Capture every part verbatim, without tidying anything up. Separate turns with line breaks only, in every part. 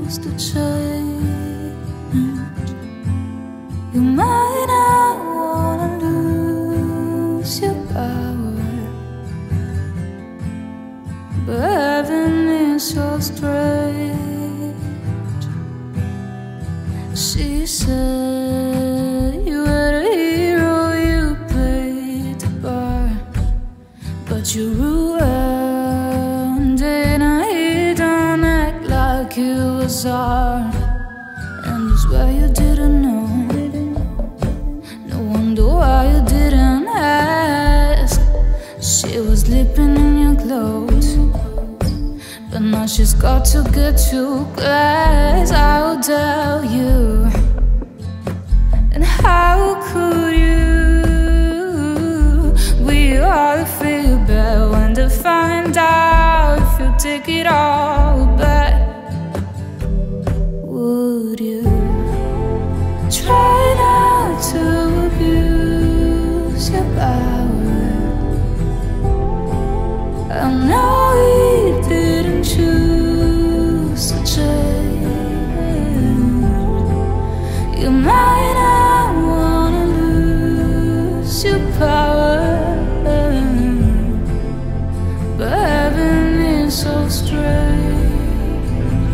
used to change. You might not wanna lose your power, but heaven is so strange. She said you were a hero, you played the part, but you ruined it. And he don't act like it was art, and it's where you didn't know. No wonder why you didn't ask. She was sleeping in your clothes, but now she's got to get to class. I will tell you. And how could you? We all feel bad when they find out if you take it all back. Would you try not to abuse your power? I know he didn't choose to change. You might not wanna lose your power, but heaven is so strange.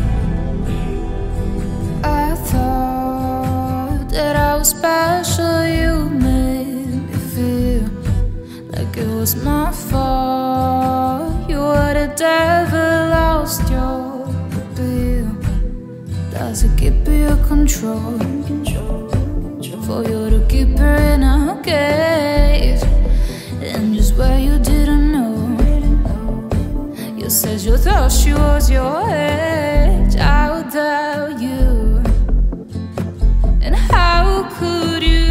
I thought that I was special. You made me feel like it was my fault. You were the devil, lost your appeal. Does it keep your control? For you to keep her in a cage, and just where you didn't know. You said you thought she was your age. I will tell you. And how could you?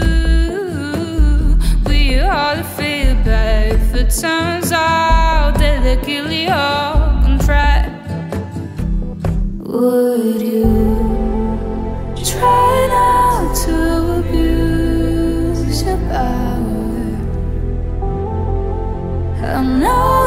We all feel bad if it turns out that they kill you on track. Would you try not to abuse your power? I know